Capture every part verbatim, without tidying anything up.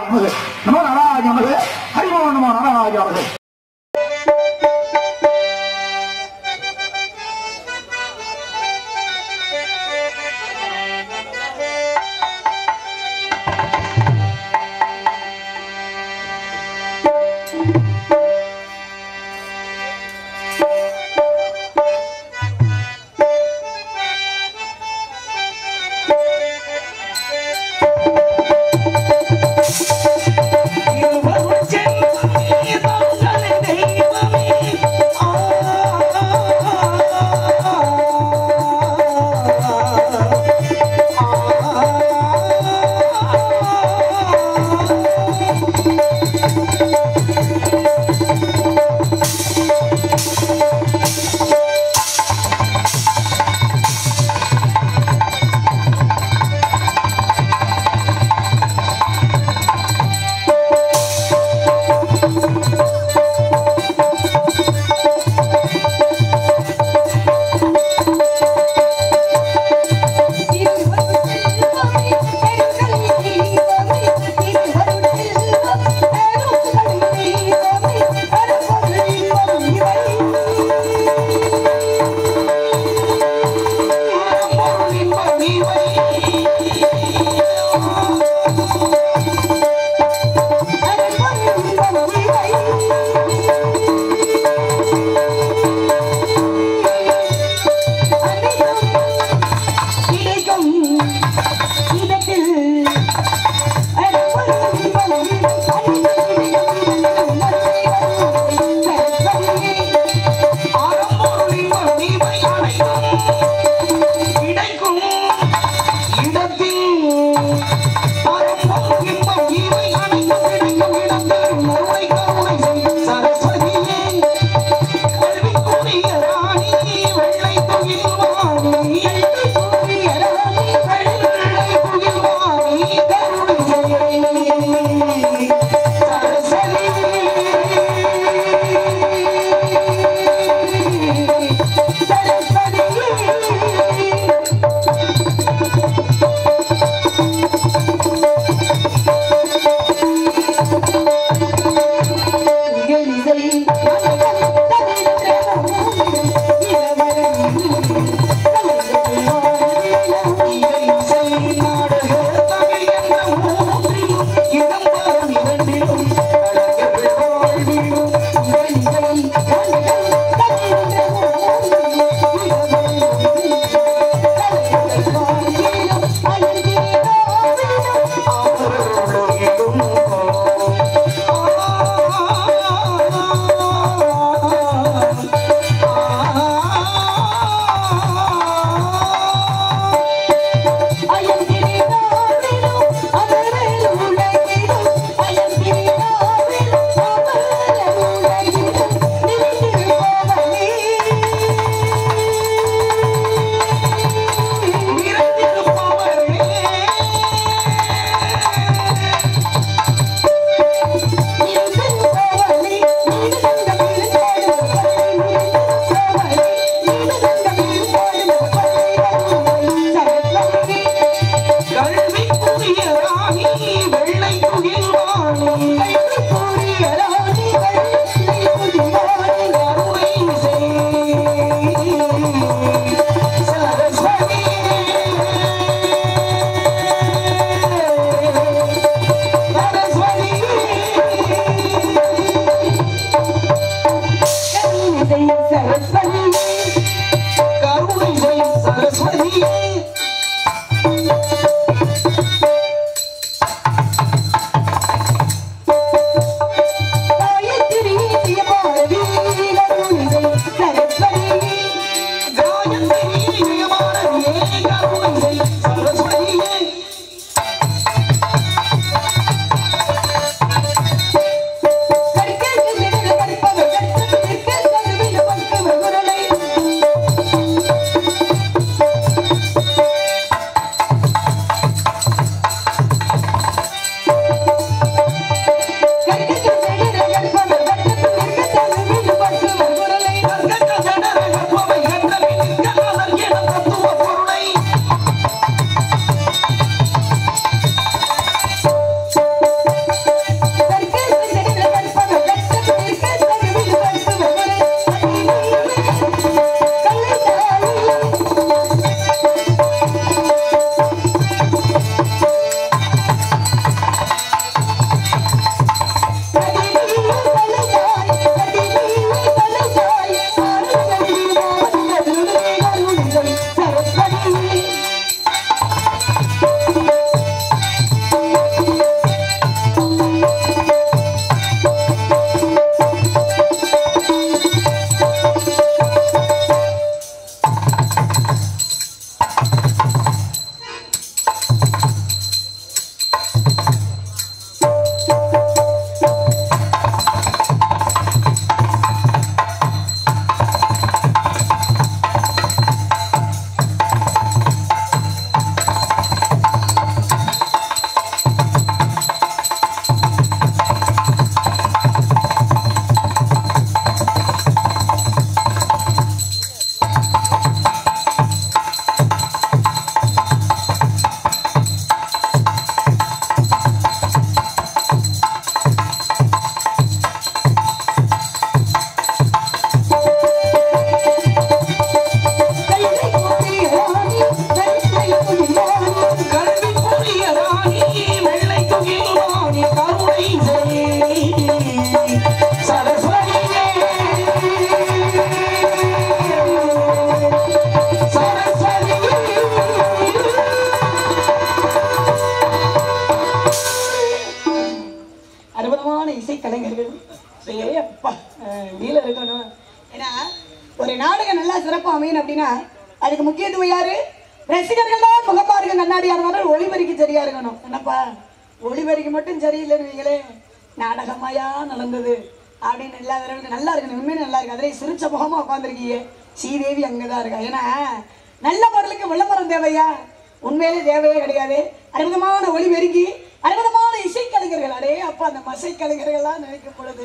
நமது நமோ நாராயண நமது ஹரிமோ நமோ நாராயண நமது. இசை கலைஞர்கள் அப்பா நீல இருக்கணும். ஏன்னா ஒரு நாடகம் நல்லா சிறப்பாக அமையணும் அப்படின்னா அதுக்கு முக்கியத்துவம் யாரு? ரசிகர்கள் தான் முகமா இருக்க கண்ணாடியா இருந்தாலும் ஒளிபரிக்கு சரியா இருக்கணும். என்னப்பா ஒளிபரிக்கு மட்டும் சரியில்லைன்னு வைங்களே நாடகமாயா நடந்தது அப்படின்னு எல்லா தடவை நல்லா இருக்கணும். உண்மையிலே நல்லா இருக்கு. அதிலே சிரிச்ச முகமா உட்காந்துருக்கீங்க. ஸ்ரீதேவி அங்கதான் இருக்கா. ஏன்னா நல்ல பொருளுக்கு விளம்பரம் தேவையா? உண்மையிலே தேவையே கிடையாது. அற்புதமான ஒளிபெருக்கி அற்புதமான இசை கலைஞர்கள். அடே அப்பா அந்த மசை கலைஞர்கள்லாம் நினைக்கும் பொழுது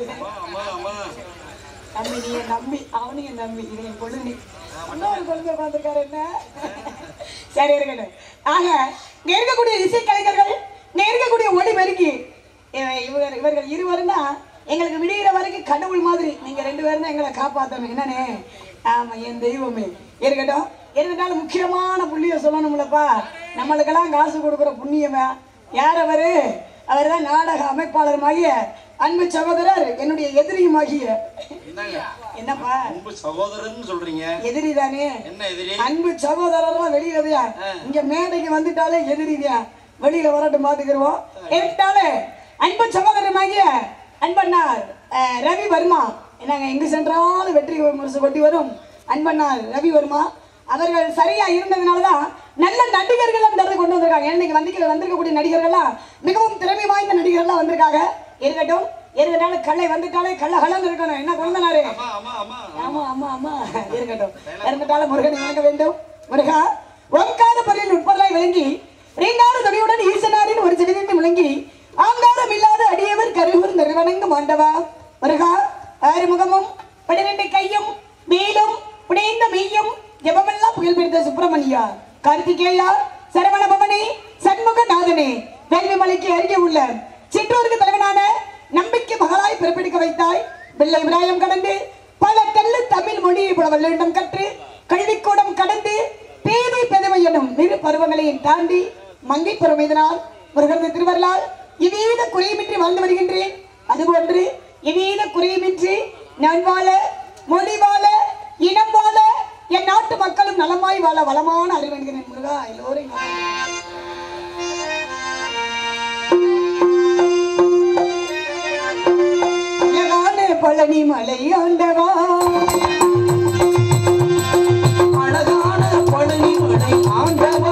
நம்பி நீ நம்பி அவனையும் நம்பி இது என் பொழுது இன்னொரு குழந்தை உட்காந்துருக்காரு. என்ன சரி இருக்கட்டும். ஆக இங்க இருக்கக்கூடிய இசை கலைஞர்கள் இங்க இருக்கக்கூடிய ஒளிபெருக்கி இவர் இவர்கள் இருவரும் தான் எங்களுக்கு விடுகிற வரைக்கும் கடவுள் மாதிரி. நீங்க ரெண்டு பேரும் தான் எங்களை காப்பாற்றணும். என்னன்னே? ஆமா என் தெய்வமே இருக்கட்டும். இருந்தாலும் முக்கியமான புள்ளிய சொல்லணும்லப்பா. நம்மளுக்கெல்லாம் காசு கொடுக்குற புண்ணியமா யார் அவரு? அவர் தான் நாடக அமைப்பாளருமாகிய அன்பு சகோதரர் என்னுடைய எதிரியுமாகிய. என்னப்பா அன்பு சகோதரர்னு சொல்றீங்க? எதிரி தானே. என்ன எதிரி? அன்பு சகோதரர்லாம் வெளியிலதையா இங்க மேடைக்கு வந்துட்டாலே எதிரிதான். வெளியில வரட்டும் பாத்துக்கிறோம். இருந்தாலே அன்பு சகோதரமாகிய அன்பண்ணார் ரவி வர்மா. என்னங்க எங்கு சென்றாலும் வெற்றி முரசு கொட்டி வரும் அன்பண்ணார் ரவி வர்மா அவர்கள் சரியா இருந்ததுனாலதான் நல்ல நடிகர்கள் அந்த இடத்துல கொண்டு வந்திருக்காங்க. இன்னைக்கு வந்திக்கிற வந்திருக்கக்கூடிய நடிகர்கள்லாம் மிகவும் திறமை வாய்ந்த நடிகர்கள்லாம் வந்திருக்காங்க. இருக்கட்டும். இருந்தனால கல்லை வந்துட்டாலே கள்ள கலந்து இருக்கணும். என்ன குழந்தைனாரு? ஆமா ஆமா ஆமா இருக்கட்டும். இருந்துட்டாலும் முருகனை வணங்க வேண்டும். முருகா ஒங்கார பள்ளியில் உட்பொருளாய் விளங்கி ரீங்கார துணியுடன் ஈசனாரின் ஒரு சிறிது முழங்கி ஆங்காரம் இல்லாத அடியவர் கருவூர் நிறுவனங்க மாண்டவா. முருகா ஆறுமுகமும் பன்னிரண்டு கையும் மேலும் புடைந்த மெய்யும் ஜபமெல்லாம் புகழ்பெற்ற சுப்பிரமணியா கார்த்திகேயா சரவண பவனி சண்முகநாதனே வேள்வி மலைக்கு அருகே உள்ள சிற்றூருக்கு தலைவனான நம்பிக்கை மகளாய் பிறப்பிடிக்க வைத்தாய். வெள்ளை விராயம் கடந்து பல கல்லு தமிழ் மொழியை போல வல்லிடம் கற்று கல்விக்கூடம் கடந்து பேதை பெதவை எனும் இரு பருவங்களையும் தாண்டி மங்கை பருவமைதனால் முருகன் திருவருளால் இவ்வித குறையுமின்றி வாழ்ந்து வருகின்றேன். அதுபோன்று இவ்வித குறையுமின்றி நான் வாழ மொழி வாழ இனம் வாழ என் நாட்டு மக்களும் நலமாய் வாழ வளமான அறிவென்கிறேன். முருகா எல்லோரும் அழகான பழனி மலை ஆண்டவா அழகான பழனி மலை ஆண்டவா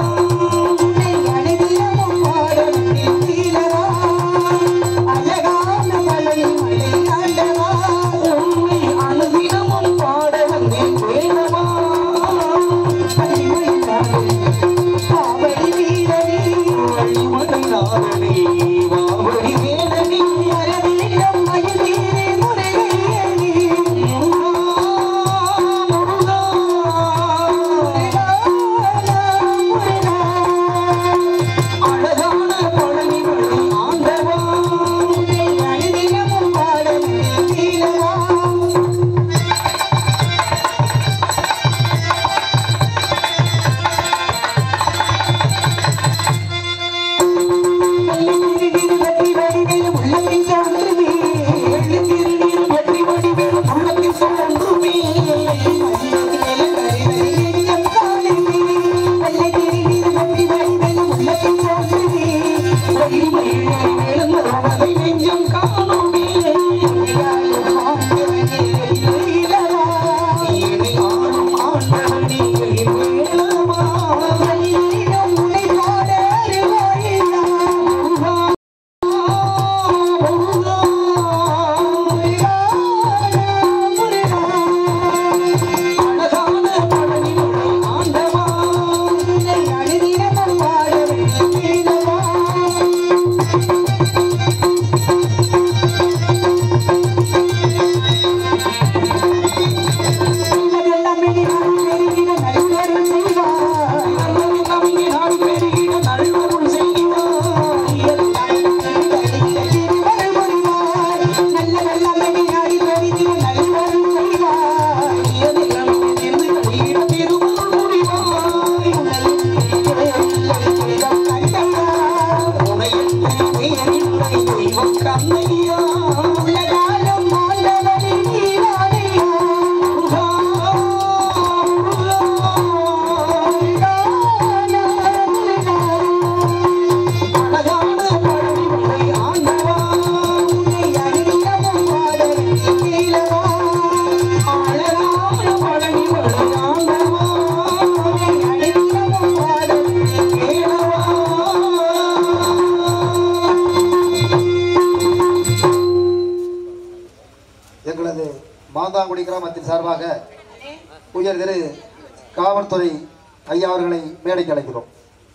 மாந்தாங்குடி கிராமத்தின் சார்பாக உயர் திரு காவல்துறை ஐயா அவர்களை மேடைக்கு அழைக்கிறோம்.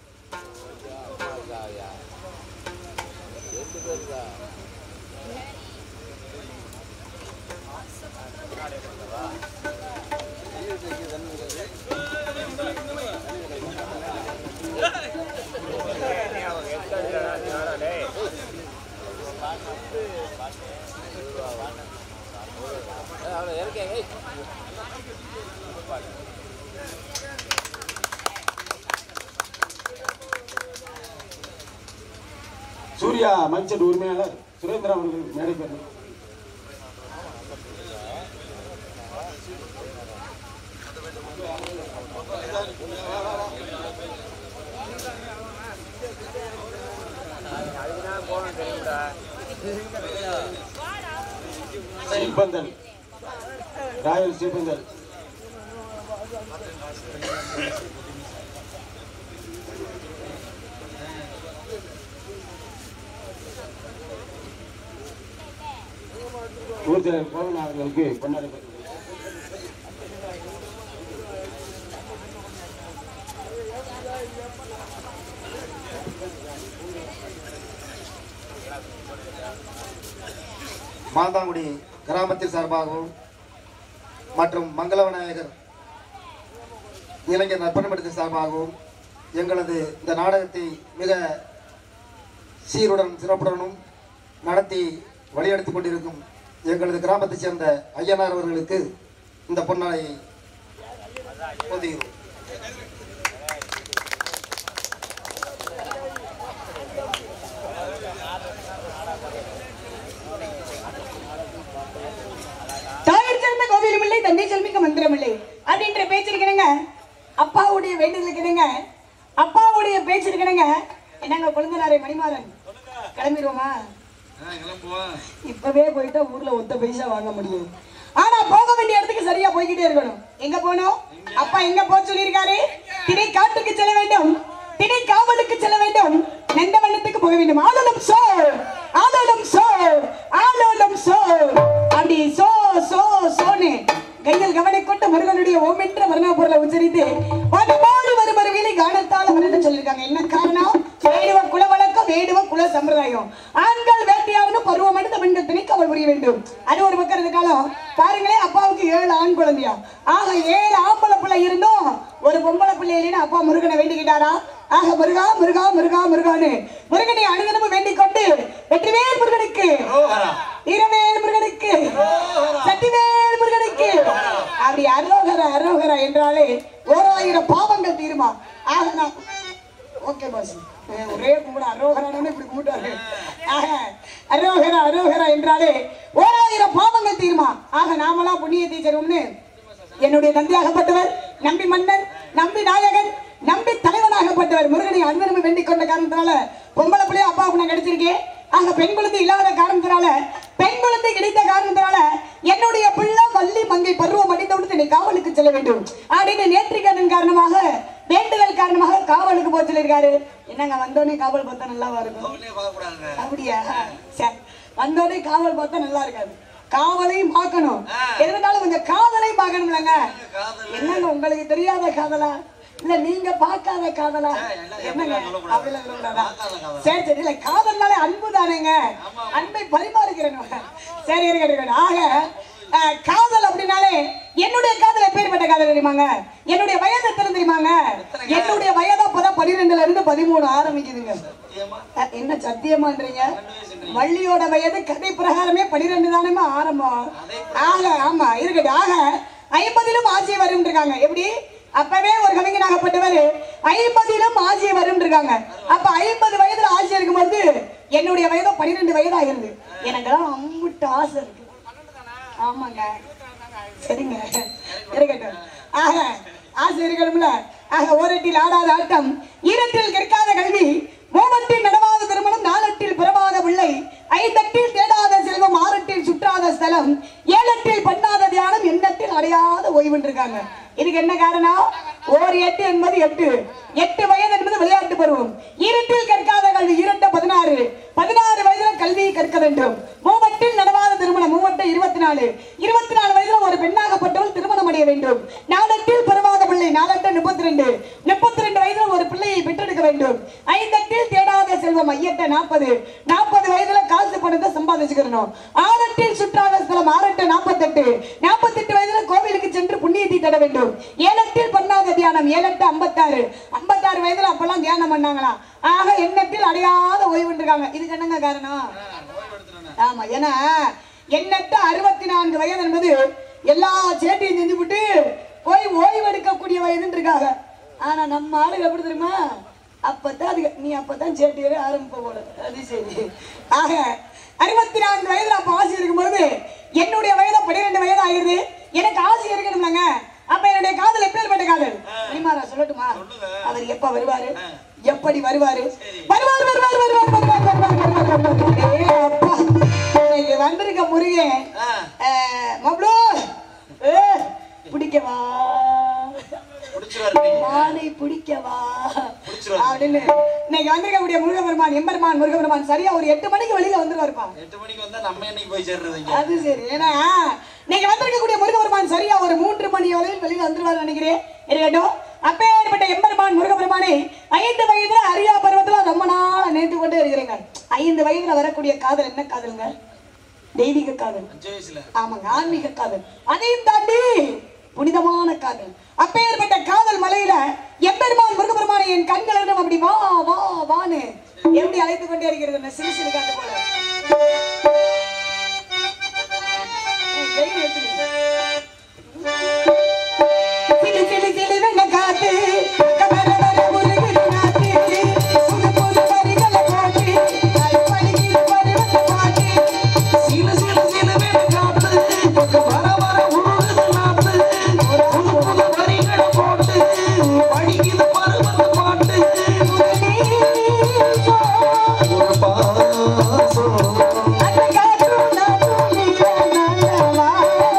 சூர்யா மஞ்சள் உரிமையாளர் சுரேந்திரா அவர்கள் மேடைக்கு வரணும். ஸ்ரீபந்தல் ராயல் ஸ்ரீபந்தல் ஊர்தலைவர் கோவன் அவர்களுக்கு கொண்டாடப்பட்டது. மாந்தாங்குடி கிராமத்தின் சார்பாகவும் மற்றும் மங்கள விநாயகர் இளைஞர் நற்பணிமன்றத்தின் சார்பாகவும் எங்களது இந்த நாடகத்தை மிக சீருடன் சிறப்புடனும் நடத்தி வழியெடுத்துக் கொண்டிருக்கும் எங்களது கிராமத்தைச் சேர்ந்த ஐயனார் அவர்களுக்கு இந்த பொன்னாளையை ஒதுகிறோம். தாயர் சேர்ந்த கோவிலும் இல்லை, தந்தை செல்மிக்க மந்திரம் இல்லை அப்படின்ற பேச்சு இருக்கிறேங்க. அப்பாவுடைய வேண்டுதல் இருக்கிறேங்க, அப்பாவுடைய பேச்சு இருக்கிறேங்க. என்னங்க கொழுந்தனாரே மணிமாறன், கிளம்பிடுவோமா? இப்பவே போயிட்டா ஊர்ல ஒத்த பைசா வாங்க முடியும். ஆனா போக வேண்டிய இடத்துக்கு சரியா போய்கிட்டே இருக்கணும். எங்க போனோம்? அப்பா எங்க போக சொல்லியிருக்காரு? திணை காட்டுக்கு செல்ல வேண்டும், திணை காவலுக்கு செல்ல வேண்டும், நெந்தவண்ணத்துக்கு போக வேண்டும். ஆலோலம் சோ ஆலோலம் சோ ஆலோலம் சோ அப்படி சோ சோ சோனு கையில் கவனை கொண்டு முருகனுடைய ஓம் என்ற வர்ண பொருளை உச்சரித்து வடமாடு வருமரு வீலை கானத்தால மருந்து சொல்லியிருக்காங்க. என்ன காரணம்? வேடுவ குல வழக்கம், வேடுவ குல சம்பிரதாயம். ஆண்கள் வேட்டையாகணும், பருவம் எடுத்த பெண்கள் திணைக்கு அவள் புரிய வேண்டும். அது ஒரு பக்கம் இருந்த காலம் பாருங்களேன். அப்பாவுக்கு ஏழு ஆண் குழந்தையா, ஆக ஏழு ஆம்பளை பிள்ளை இருந்தும் ஒரு பொம்பளை பிள்ளை இல்லைன்னு அப்பா முருகனை வேண்டிக்கிட்டாரா? ஆக முருகா முருகா முருகா முருகான்னு முருகனை அனுதினமும் வேண்டிக் கொண்டு வெற்றிவேல் முருகனுக்கு, இரவேல் முருகனுக்கு, சட்டிவேல் முருகனுக்கு அப்படி அரோகரா அரோகரா என்றாலே ஓராயிரம் பாவங்கள் தீருமா? ஆக நான் ஓகே பாஸ், ஒரே கும்பிட அரோகரானே இப்படி கும்பிட்டாரு. ஆக அரோகரா அரோகரா என்றாலே ஓராயிரம் பாவங்கள் தீருமா? ஆக நாமெல்லாம் புண்ணியத்தை தரும்னு என்னுடைய தந்தையாகப்பட்டவர், நம்பி மன்னன், நம்பி நாயகன், நம்பி தலைவனாகப்பட்டவர் முருகனை அன்பனமும் வேண்டிக் கொண்ட காரணத்தினால பொம்பளை பிள்ளைய அப்பாவுக்கு நான் கிடைச்சிருக்கேன். ஆக பெண் குழந்தை இல்லாத காரணத்தினால, பெண் குழந்தை கிடைத்த காரணத்தினால என்னுடைய பிள்ளை வள்ளி மங்கை பருவம் அடைந்தவுடன் என்னை காவலுக்கு செல்ல வேண்டும் அப்படின்னு நேற்றிக்கடன் காரணமாக, வேண்டுதல் காரணமாக காவலுக்கு போக சொல்லியிருக்காரு. என்னங்க வந்தோடனே காவல் பார்த்தா நல்லாவா இருக்கும்? அப்படியா? சரி, வந்தோடனே காவல் பார்த்தா நல்லா இருக்காது, காவலையும் பார்க்கணும். எதுனாலும் கொஞ்சம் காதலையும் பார்க்கணும் இல்லைங்க. என்னங்க உங்களுக்கு தெரியாத காதலா இல்ல நீங்க பார்க்காத காதலா? என்னங்க அப்படிலாம் சொல்லக்கூடாதா? சரி சரி, இல்ல காதல்னாலே அன்பு தானேங்க, அன்பை பரிமாறுகிறேன். சரி இருக்கட்டும். ஆக காதல் அப்படின்னாலே என்னுடைய காதல் எப்பேற்பட்ட காதல் தெரியுமாங்க? என்னுடைய வயது எத்தனை தெரியுமாங்க? என்னுடைய வயது அப்பதான் பனிரெண்டுல இருந்து பதிமூணு ஆரம்பிக்குதுங்க. என்ன சத்தியமான்றீங்க? வள்ளியோட வயது கதை பிரகாரமே பனிரெண்டு தானே ஆரம்பம். ஆக ஆமா இருக்கட்டும். ஆக ஐம்பதிலும் ஆட்சியை வரும் இருக்காங்க. எப்படி? அப்பவே ஒரு கவிஞனாகப்பட்டவர் ஐம்பதிலும் ஆட்சியை வரும் இருக்காங்க. அப்ப ஐம்பது வயதுல ஆட்சி இருக்கும்போது என்னுடைய வயதோ பனிரெண்டு வயது ஆகிறது. எனக்குதான் அம்புட்டு ஆசை இருக்கு. ஆமாங்க, சரிங்க இருக்கட்டும். ஆக ஆசை இருக்கணும்ல. ஆக ஓரட்டில் ஆடாத ஆட்டம், ஈரத்தில் கற்காத கல்வி, மூவட்டில் நடவாத திருமணம், நாலட்டில் பிறவாத பிள்ளை, ஐந்தட்டில் தேடாத செல்வம், ஆறட்டில் சுற்றாத ஸ்தலம், ஏழட்டில் பண்ணாத தியானம், எண்ணத்தில் அடையாத ஓய்வு இருக்காங்க. இதுக்கு என்ன காரணம்? ஓர் எட்டு என்பது எட்டு, எட்டு வயது என்பது விளையாட்டு பருவம். ஈரட்டில் கற்காத கல்வி, ஈரட்ட பதினாறு, பதினாறு வயதுல கல்வியை கற்க வேண்டும். மூவட்டில் நாளத்தில் நடவாத திருமணம் மூவட்டு இருபத்தி நாலு இருபத்தி நாலு வயதுல ஒரு பெண்ணாகப்பட்டவள் திருமணம் அடைய வேண்டும். நாளத்தில் பிறவாத பிள்ளை நாளத்தில் முப்பத்தி ரெண்டு முப்பத்தி ரெண்டு வயதுல ஒரு பிள்ளையை பெற்றெடுக்க வேண்டும். ஐந்தத்தில் தேடாத செல்வம் ஐயட்ட நாற்பது நாற்பது வயதுல காசு பணத்தை சம்பாதிச்சுக்கணும். ஆறட்டில் சுற்றாத ஸ்தலம் ஆறட்டு நாற்பத்தெட்டு நாற்பத்தெட்டு வயதுல கோவிலுக்கு சென்று புண்ணியத்தை தட வேண்டும். ஏழத்தில் பண்ணாத தியானம் ஏழட்டு ஐம்பத்தாறு ஐம்பத்தாறு வயதுல அப்பெல்லாம் தியானம் பண்ணாங்களா. ஆக எண்ணத்தில் அடையாத ஓய்வு இருக்காங்க. இதுக்கு என்னங்க காரணம்? ஆமா, ஏன்னா எண்ணற்ற அறுபத்தி நான்கு வயது என்பது எல்லா சேட்டையும் செஞ்சு விட்டு போய் ஓய்வு எடுக்கக்கூடிய வயதுன்னு இருக்காங்க. ஆனா நம்ம ஆளுங்க எப்படி தெரியுமா, அப்பதான் அது நீ அப்பதான் சேட்டையவே ஆரம்பிப்ப போல. அது சரி. ஆக அறுபத்தி நான்கு வயதுல அப்ப ஆசை இருக்கும்போது என்னுடைய வயது பன்னிரெண்டு வயது ஆகிருது. எனக்கு ஆசை இருக்கணும்லங்க. அப்ப என்னுடைய காதல் எப்பேற்பட்ட காதல் தெரியுமா? சொல்லட்டுமா? அவர் எப்ப வருவாரு, எப்படி வருவாரு? வருவார் வருவார் வருவார் வருவார் வருவார் வருவார். வந்திருக்க முருகன் மப்ளோ பிடிக்கவா, மானை பிடிக்கவா அப்படின்னு இன்னைக்கு வந்திருக்கக்கூடிய முருகபெருமான் எம்பெருமான் முருகபெருமான் சரியா ஒரு எட்டு மணிக்கு வெளியில வந்துருவாருப்பா. எட்டு மணிக்கு வந்தா நம்ம என்னைக்கு போய் சேர்றது? அது சரி. ஏன்னா இன்னைக்கு வந்திருக்கக்கூடிய முருகபெருமான் சரியா ஒரு மூன்று மணி வரையில் வெளியில வந்துருவாரு நினைக்கிறேன். இருக்கட்டும். அப்பேற்பட்ட எம்பெருமான் முருகபெருமானை ஐந்து வயதுல அரியா பருவத்துல ரொம்ப நாளா நேர்த்து கொண்டே இருக்கிறீங்க. ஐந்து வயதுல வரக்கூடிய காதல் என்ன காதலுங்க? தெய்வீக காதல். ஆமாங்க, ஆன்மீக காதல். அதையும் தாண்டி புனிதமான காதல். அப்பேற்பட்ட காதல் மலையில எம்பெருமான் முருகபெருமானை என் கண்கள் அப்படி வா வா வான்னு எப்படி அழைத்து கொண்டே இருக்கிறது சிறு சிறு காட்டு போல. சிலு சிலு சிலு வெண்ண காத்து கமர வர முருகன் நாத்து புது புது வரிகளை போட்டு படிக்கிற பருவத்தை பாட்டு. சிலு சிலு சிலு வெண்ண காத்து வர வர முருகன் நாத்து புது புது வரிகளை போட்டு படிக்கிற பருவத்தை பாட்டு. ஒரு பாசம் அந்த காற்று நாட்டு நீரா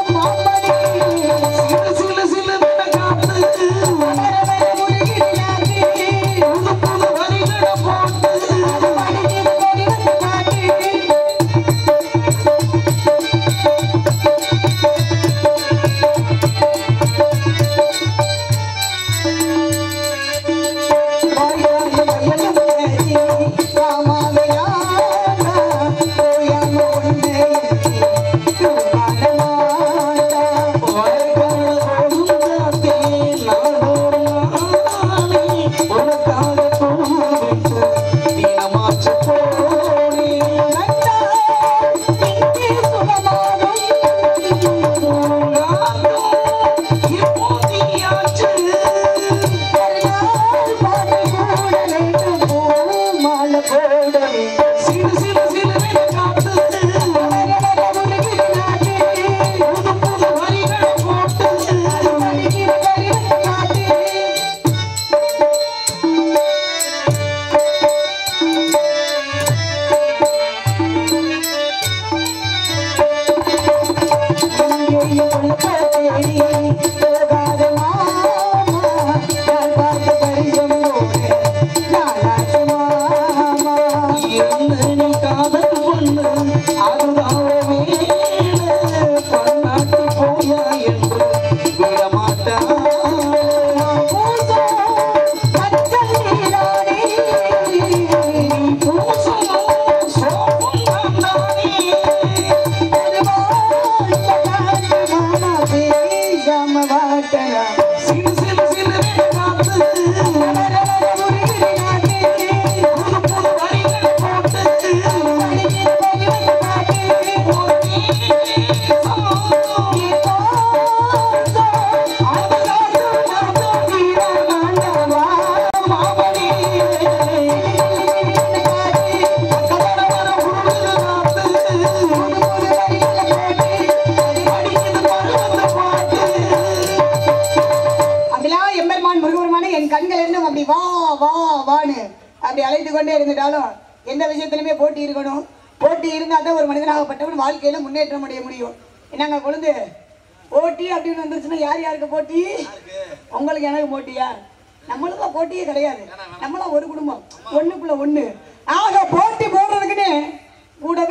எந்த விஷயத்திலுமே போட்டி இருக்கணும். போட்டி இருந்தால் தான் ஒரு மனிதனாகப்பட்டவன் வாழ்க்கையில முன்னேற்றம் அடைய முடியும். என்னங்க குழந்தை போட்டி அப்படின்னு வந்துருச்சுன்னா யார் யாருக்கு போட்டி? உங்களுக்கு எனக்கு போட்டியா? நம்மளுக்கு போட்டியே கிடையாது. நம்மளாம் ஒரு குடும்பம், ஒண்ணுக்குள்ள ஒண்ணு. ஆக போட்டி போடுறதுக்குன்னு கூடவே ஆளை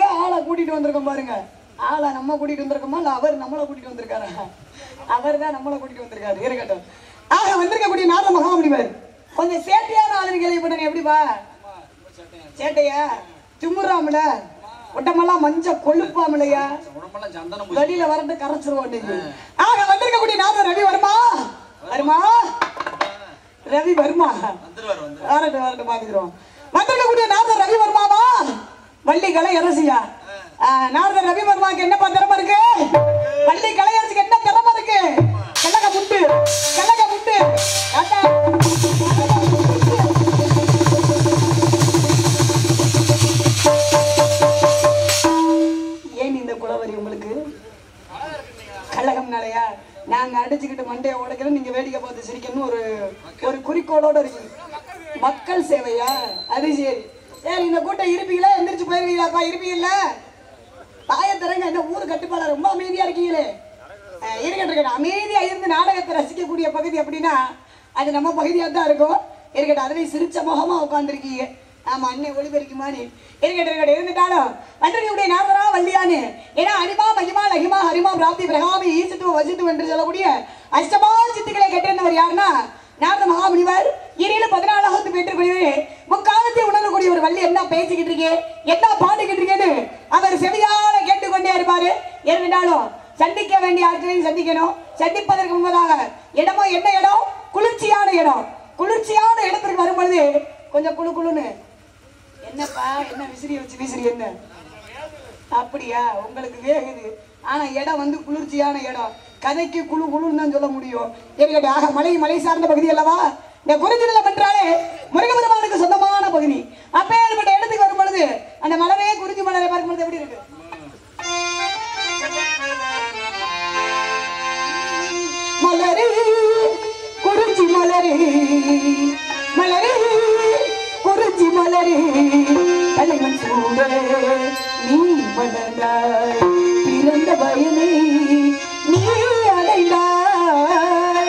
கூட்டிட்டு வந்திருக்கோம் பாருங்க. ஆளா நம்ம கூட்டிட்டு வந்திருக்கோமா இல்ல அவர் நம்மளை கூட்டிட்டு வந்திருக்காரா? அவர் தான் நம்மளை கூட்டிட்டு வந்திருக்காரு. இருக்கட்டும். ஆக வந்திருக்கக்கூடிய நாத மகாமுனிவர் கொஞ்சம் சேட்டையான ஆளுன்னு கேள்விப்பட்டேன். எப்படிப்பா சேட்டையா? திமுறாமல உடம்பெல்லாம் மஞ்ச கொழுப்பாமலையா? வெளியில வரட்டு கரைச்சிருவோம். ஆக வந்திருக்கக்கூடிய நாத ரவி வருமா வருமா ரவி வருமா வரட்டு வரட்டு பாத்துக்கிறோம். வந்திருக்கக்கூடிய நாத ரவி வருமாவா வள்ளி கலை அரசியா? நாரத ரவி வர்மாக்கு என்னப்பா திறமை இருக்கு? வள்ளி கலையரசுக்கு என்ன திறமை இருக்கு? கலக முண்டு கலக முண்டு. ஏன் இந்த குலவரி உங்களுக்கு? கலகம்னாலயா? நாங்க அடிச்சுக்கிட்டு மண்டையை உடைக்கிறோம், நீங்க வேடிக்கை பார்த்து சிரிக்கணும் ஒரு ஒரு குறிக்கோளோட இருக்கு. மக்கள் சேவையா? அது சரி சரி. இந்த கூட்டம் இருப்பீங்களா? எந்திரிச்சு போயிருவீங்களாப்பா? இருப்பீங்கல்ல? தாயத்தரங்க என்ன ஊரு கட்டுப்பாடு ரொம்ப அமைதியா இருக்கீங்களே. இருக்கட்டும். அமைதியா இருந்து நாடகத்தை ரசிக்கக்கூடிய பகுதி அப்படின்னா அது நம்ம பகுதியா தான் இருக்கும். இருக்கட்டும். அதுலயும் சிரிச்ச முகமா உட்காந்துருக்கீங்க. ஆமா அண்ணன் ஒளிபெருக்குமானு இருக்கட்டும் இருக்கட்டும். இருந்துட்டாலும் வந்திருக்கக்கூடிய நாரதரா வள்ளியானு ஏன்னா அனிமா மகிமா லகிமா ஹரிமா பிராப்தி பிரகாமி ஈசித்து வசித்து என்று சொல்லக்கூடிய அஷ்டமா சித்துக்களை கேட்டிருந்தவர் யாருன்னா நாரத மகாமுனிவர். இறையில பதினாலாவது பெற்றுக்கூடிய முக்காலத்தை உணரக்கூடிய ஒரு வள்ளி என்ன பேசிக்கிட்டு இருக்கே என்ன பாடிக்கிட்டு இருக்கேன்னு அவர் செவியால கேட்டுக்கொண்டே இருப்பாரு. இருந்தாலும் சந்திக்க வேண்டிய ஆட்களையும் சந்திக்கணும். சந்திப்பதற்கு முன்பதாக இடமோ என்ன இடம்? குளிர்ச்சியான இடம். குளிர்ச்சியான இடத்திற்கு வரும் பொழுது கொஞ்சம் குழு குழுன்னு என்னப்பா என்ன விசிறி வச்சு விசிறி என்ன அப்படியா உங்களுக்கு வேகுது. ஆனா இடம் வந்து குளிர்ச்சியான இடம். கதைக்கு குழு குழுன்னு தான் சொல்ல முடியும். இருக்கட்டும். ஆக மலை மலை சார்ந்த பகுதி அல்லவா? இந்த குறிஞ்சிநிலம் என்றாலே முருகபெருமானுக்கு சொந்தமான பகுதி. அப்பேற்பட்ட இடத்துக்கு வரும் பொழுது அந்த மலரே குறிஞ்சி மலரை பார்க்கும் பொழுது எப்படி இருக்கு? மலரே குறிஞ்சி மலரே மலரே குறிஞ்சி மலரே தலைவன் சூட நீ மலர்ந்தாய் பிறந்த பயனை நீ அடைந்தாய்.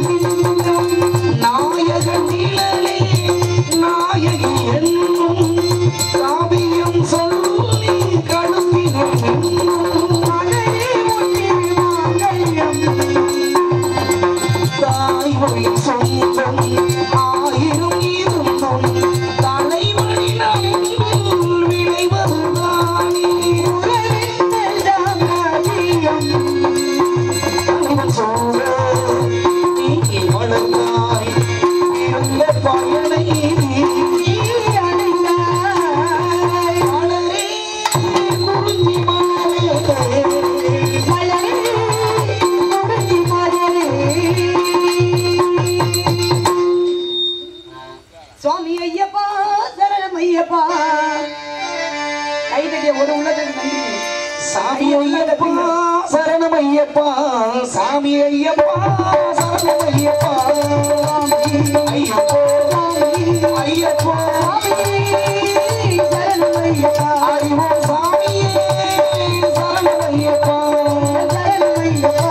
நாயகன் ஐயப்பா கை தட்டிய ஒரு உள்ளத்துக்கு நன்றி சாமி ஐயப்பா சரணம் ஐயப்பா சாமி ஐயப்பா சரணம் ஐயப்பா ஐயப்பா ஐயப்பா சரணம் ஐயப்பா அறிவோ சாமியே சரணம் ஐயப்பா சரணம் ஐயப்பா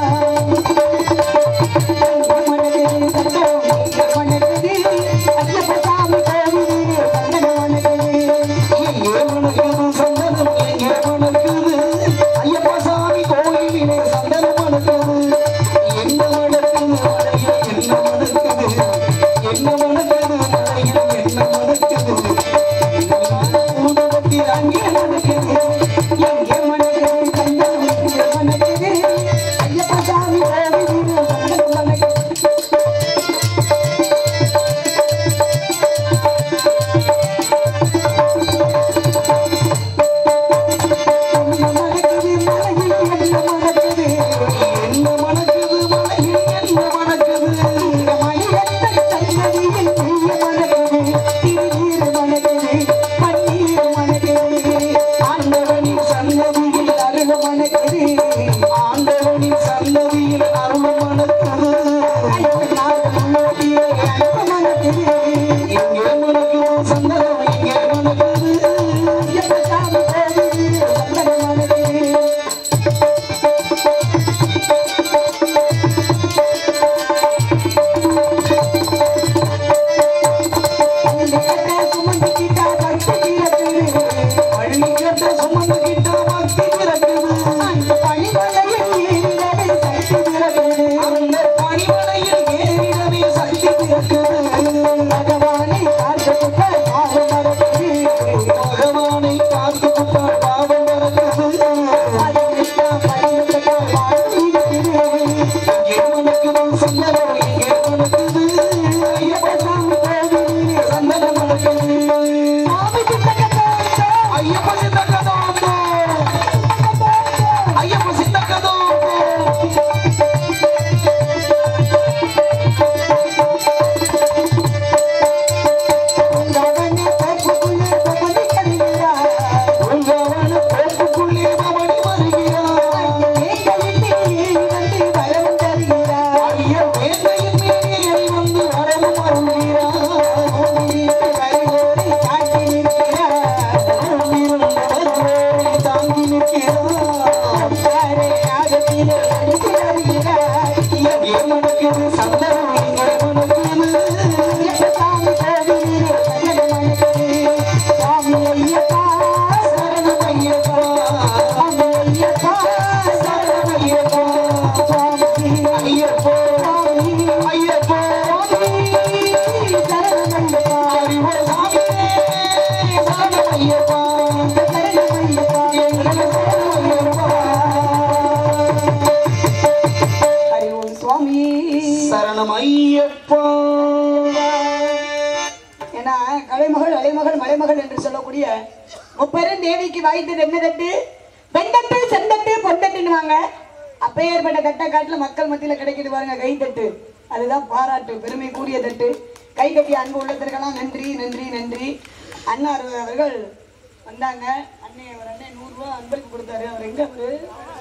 கலைமகள் அலைமகள் மலைமகள் என்று சொல்லக்கூடிய முப்பெரும் தேவிக்கு வாய்த்தது என்ன தட்டு? பெண்டட்டு செந்தட்டு பொண்டட்டுன்னு அப்பேற்பட்ட தட்டை காட்டுல மக்கள் மத்தியில கிடைக்கிது பாருங்க கை தட்டு. அதுதான் பாராட்டு, பெருமை கூறிய தட்டு. கை கட்டி அன்பு உள்ளத்திற்கெல்லாம் நன்றி நன்றி நன்றி. அண்ணா அவர்கள் வந்தாங்க. அண்ணே அவர் அண்ணே நூறு ரூபாய் அன்பளிப்பு கொடுத்தாரு. அவர் எங்க அவரு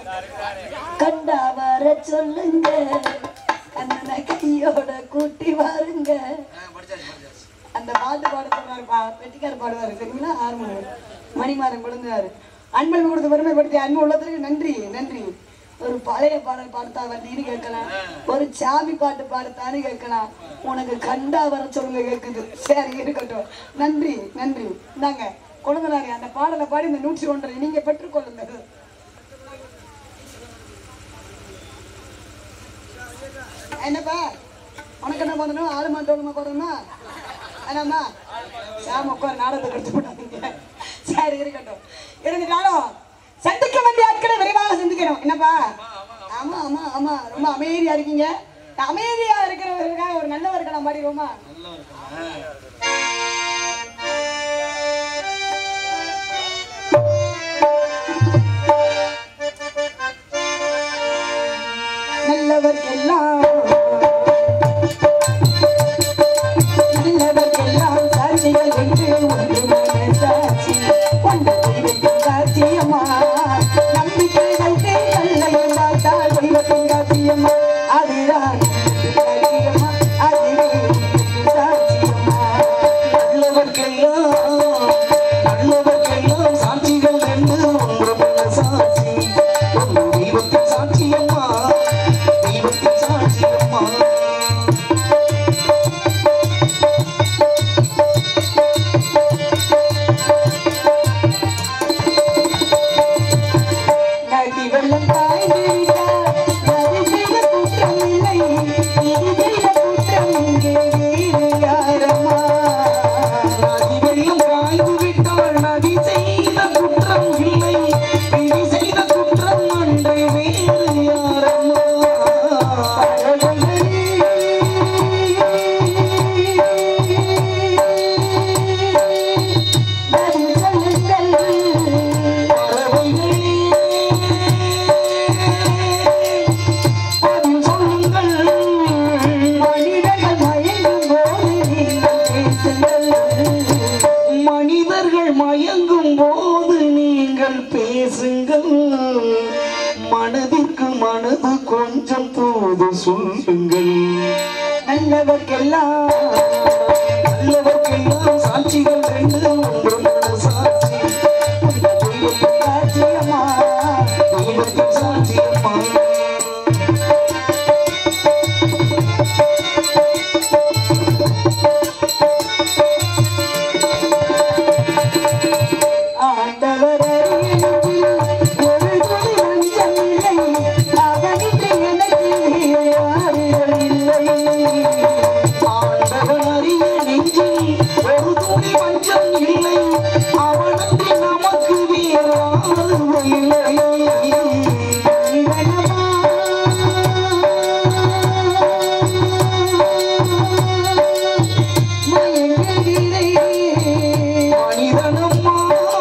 கண்டா வர சொல்லுங்க, அண்ணனை கையோட கூட்டி வாருங்க. அந்த பாட்டு பாட சொன்னாருப்பா, பெட்டிக்கார பாடுவாரு சரிங்களா? ஹார்மோனியம் மணிமாறன் கொடுந்தாரு. அன்பளிப்பு கொடுத்து பெருமைப்படுத்தி அன்பு உள்ளத்திற்கு நன்றி நன்றி. ஒரு பழைய பாடல் பாடுத்தா வண்டின்னு கேட்கலாம், ஒரு சாமி பாட்டு பாடுத்தான்னு கேட்கலாம், உனக்கு கண்டா வர சொல்லுங்க கேட்குது. சரி இருக்கட்டும், நன்றி நன்றி. இந்தாங்க கொழுந்தனாரி அந்த பாடலை பாடி இந்த நூற்றி ஒன்றை நீங்க பெற்றுக்கொள்ளுங்க. என்னப்பா உனக்கு என்ன பண்ணணும்? ஆளு மாட்டோமா போடணுமா? என்னம்மா சாம உட்கார நாடகத்தை கடிச்சு போட்டாங்க. சரி இருக்கட்டும். இருந்துட்டாலும் சந்திக்க வேண்டிய ஆட்களை விரைவாக சந்திக்கணும். என்னப்பா? ஆமா ஆமா ஆமா ரொம்ப அமைதியா இருக்கீங்க. அமைதியா இருக்கிறவர்களுக்காக ஒரு நல்லவருக்கு நான் பாடிடுவோமா? நல்லவர்க்கெல்லாம் நல்லவர்க்கெல்லாம் சாட்சிகள் என்று ஒன்று மனசாட்சி கொண்ட தெய்வத்தின் சாட்சியம்மா நம்பிக்கை வைத்தே கல்லையும் பார்த்தால் தெய்வத்தின் சாட்சியம்மா அதுதான் சாட்சியம்மா அதுவே சாட்சியம்மா நல்லவர்க்கெல்லாம் நல்லவர்க்கெல்லாம் சாட்சிகள் ரெண்டு ஒன்று மனசாட்சி ஒன்று தெய்வத்தின் சாட்சியம்மா தெய்வத்தின் சாட்சியம்மா நதி வெள்ளம் தாய்ந்திருந்தார் நதி செய்த குற்றம் இல்லை இது செய்த குற்றம் இங்கே வேறு யாரம்மா நதி வெள்ளம் காய்ந்து விட்டால் நதி செய்த குற்றம் இல்லை விதி செய்த குற்றம் அன்று வேறு யாரம்மா பதில் சொல்லுங்கள் பறவைகளே பதில் சொல்லுங்கள் மனிதர்கள் மயங்கும் போது நீங்கள் மனிதர்கள் மயங்கும் போது நீங்கள் பேசுங்கள் பேசுங்கள் மனதிற்கு மனது கொஞ்சம் தூது சொல்லுங்கள் நல்லவர்க்கெல்லாம் நல்லவர்க்கெல்லாம் சாட்சிகள் ரெண்டு ஒன்று மனசாட்சி தெய்வத்தின் சாட்சியம்மா தெய்வத்தின் சாட்சியம்மா ஆண்டவர் அருகில் ஒரு துளி வஞ்சமில்லை அவனின்றி எனக்கு யாருகள் இல்லை ஆண்டவன் அறிய நெஞ்சில் ஒரு துளி வஞ்சம் இல்லை அவனன்றி நமக்கு வேறு ஆறுதல் இல்லை இவனமா மயங்குகிறேன் மனிதனம்மா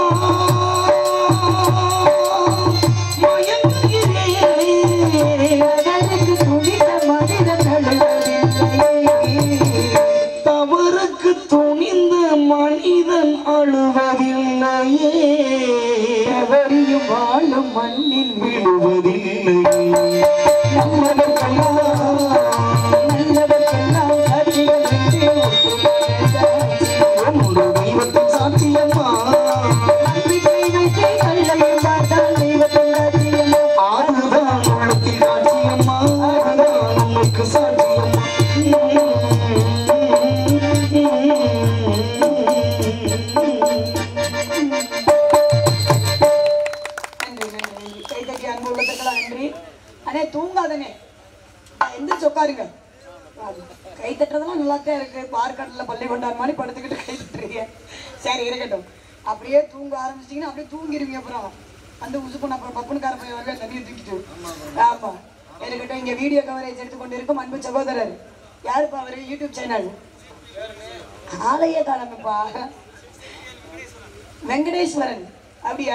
மயங்குகிறேன் அதற்கு துணிந்த மனிதன் அழுவதில்லை தவறுக்கு துணிந்த மனிதன் அழுவதில்லையே எவரையும் வாழும் மண்ணில் விழுவதில்லை நல்லவர்க்கெல்லாம் நல்லவர்க்கெல்லாம் சாட்சிகள் என்று ஒப்புக்கொண்ட சாட்சி. ஒன்று தெய்வத்தின் சாட்சியம்மா நம்பிக்கை வைத்து கல்லையும் பார்த்தால் தெய்வத்தின் சாட்சியம்மா. ஆறுதான் உள்ளத்தின் சாட்சியம்மா அதுதான் உனக்கு சாட்சியம்மா நன்றி, நன்றி. கைதட்டி அன்பு உள்ளத்துக்கெல்லாம் நன்றி. அண்ணே தூங்காதனே எந்திரிச்சு உட்காருங்க. கை தட்டுறதெல்லாம் நல்லாத்தான் இருக்கு. பார்க்கடல பள்ளி கொண்டார் மாதிரி படுத்துக்கிட்டு கை தட்டுறீங்க. சரி இருக்கட்டும். அப்படியே தூங்க ஆரம்பிச்சிட்டீங்கன்னா அப்படியே தூங்கிடுவீங்க. அப்புறம் அந்த உசுப்பன் அப்புறம் பப்புனு கார போய் வருவேன் தண்ணியை தூக்கிட்டு. ஆமா இருக்கட்டும். இங்க வீடியோ கவரேஜ் எடுத்துக்கொண்டு இருக்கும் அன்பு சகோதரர் யாருப்பா அவரு? யூடியூப் சேனல் ஆலய காலம்ப்பா வெங்கடேஸ்வரன். அப்படியா?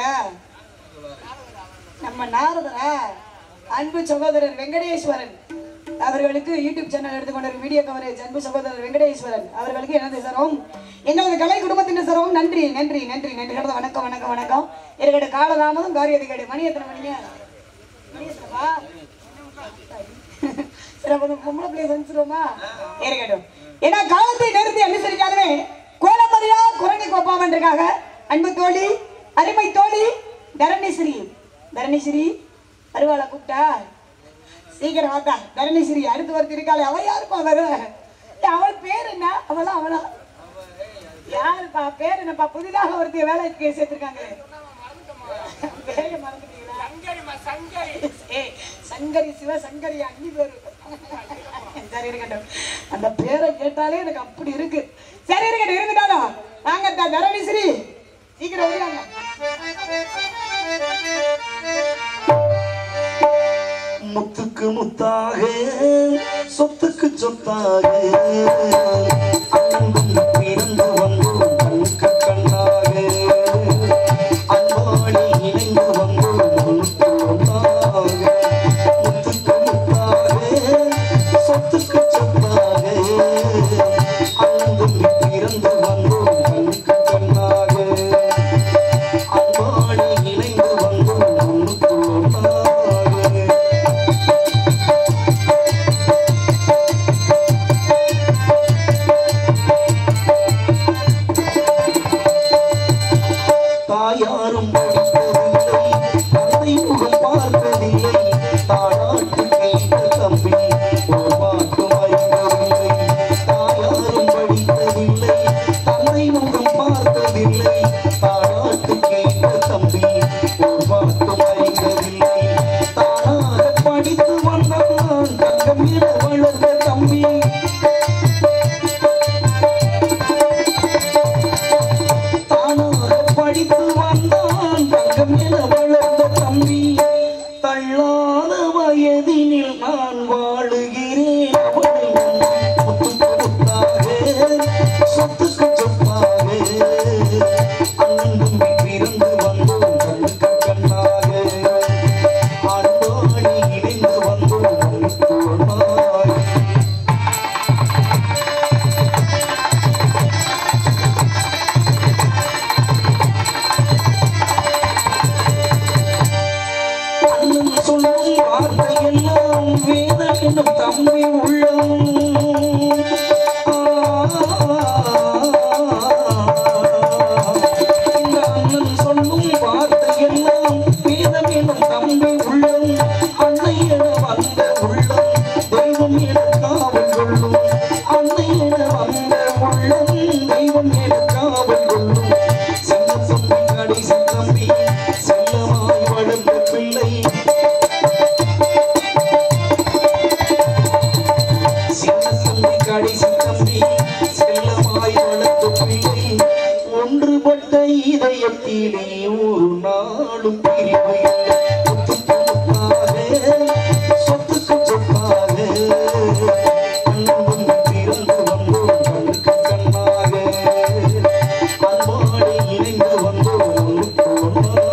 நம்ம நாரதரா? அன்பு சகோதரர் வெங்கடேஸ்வரன் அவர்களுக்கு யூடியூப் சேனல் எடுத்துக்கொண்டிருக்கும் வீடியோ கவரேஜ் அன்பு சகோதரர் வெங்கடேஸ்வரன் அவர்களுக்கு எனது சரவும் எங்களது கலை குடும்பத்தின் சரவும் நன்றி நன்றி நன்றி நன்றி. வணக்கம் வணக்கம் வணக்கம். இருக்கட்டும். காலதாமதம் காரியது கேடு. மணி எத்தனை மணிங்க? மணி எத்தனைப்பா? சரி அப்போ பொம்பளை பிள்ளைய சந்திச்சிருவோமா? இருக்கட்டும். ஏன்னா காலத்தை நிறுத்தி அனுசரிக்காதவே கோலமரியா குரங்கை கோப்பாமன்றக்காக அன்பு தோழி அருமை தோழி தரணீஸ்வரி தரணீஸ்வரி அருவாளை கூப்பிட்டா சீக்கிரம் வாத்தா. தரணீஸ்வரி அடுத்து ஒருத்தர் இருக்காளே அவ யாருப்பா வரு? அவள் பேர் என்ன? அவளா அவளா யாருப்பா? பேர் என்னப்பா? புதிதாக ஒருத்தர் வேலைக்கு சேர்த்திருக்காங்களே பேரை மறந்துட்டீங்களா? ஏய் சங்கரி சிவ சங்கரி அன்னி பேரு. சரி இருக்கட்டும். அந்த பேரை கேட்டாலே எனக்கு அப்படி இருக்கு. சரி இருக்கட்டும். இருந்துட்டாலும் நாங்க தரணீஸ்வரி சீக்கிரம் வருவாங்க. முத்துக்கு முத்தாக சொத்துக்கு சொத்தாக அன்பும் பிறந்து வந்தோம் கண்ணுக்கு கண்ணாக அன்பாடி இணைந்து வந்தோம் ஒன்றுக்கு ஒன்றாக முத்துக்கு முத்தாக சொத்துக்கு சொத்தாக அன்பும் பிறந்து வந்தோம் கண்ணுக்கு கண்ணாக அண்ணன் தம்பி பிறந்து வந்தோம் கண்ணுக்கு கண்ணாக அன்பாடி இணைந்து வந்தோம் கண்ணுக்கு ஒன்றாக அண்ணன் சொல்லும் வார்த்தையெல்லாம் வேதம் என்னும் தம்பி உள்ளம் இந்த அண்ணன் சொல்லும் வார்த்தையெல்லாம் வேதம் என்னும் தம்பி உள்ளம் அன்னை என வந்த உள்ளம் தெய்வம் என காவல் கொள்ளும் அன்னை என வந்த உள்ளம் தெய்வம் என காவல் கொள்ளும் சின்ன தம்பி கடைசி தம்பி செல்லமாய் வளர்ந்த பிள்ளை சின்ன தம்பி கடைசி தம்பி செல்லமாய் வளர்த்த பிள்ளை ஒன்றுபட்ட இதயத்திலே ஒரு நாளும் பிரிவு இல்லை சொத்துக்கு சொத்தாக சொத்துக்கு சொத்தாக அண்ணன் தம்பி பிறந்து வந்தோம் கண்ணுக்கு கண்ணாக அன்பாடி இணைந்து வந்தோம் ஒன்றுக்கு ஒன்றாக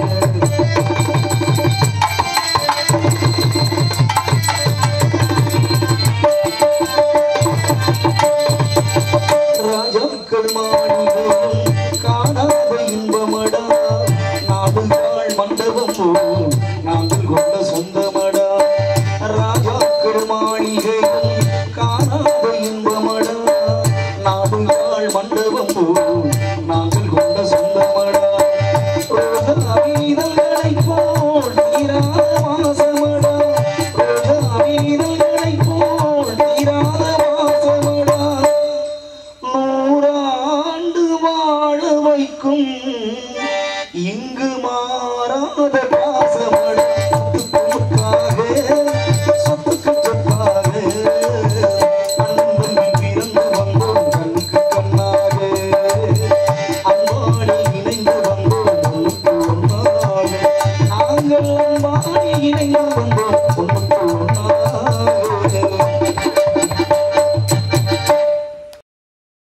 ராஜாக்கள் மாளிகையும் காணாத இன்பமடா நாடுகாள் மண்டபம் போல் நாங்கள் கொண்ட சொந்தமடா ராஜாக்கள் மாளிகையும் காணாத இன்பமடா நாடுகாள் மண்டபம் போல் நாங்கள் கொண்ட சொந்தமடா ரோஜா வீதங்களை போல் தீராத வாசமடா ரோஜா வீதங்களை போல் தீராத வாசமடா நூறாண்டு வாழ வைக்கும் இங்கு மாறாத பாசமட சொத்துக்காக சொத்துக்கு சொத்தாக அண்ணன் தம்பி பிறந்து வந்தோம் கண்ணுக்கு கண்ணாக அன்பாடி இணைந்து வந்தோம் ஒன்றுக்கு ஒன்றாக நாங்கள் அன்பாடி இணைந்து வந்தோம்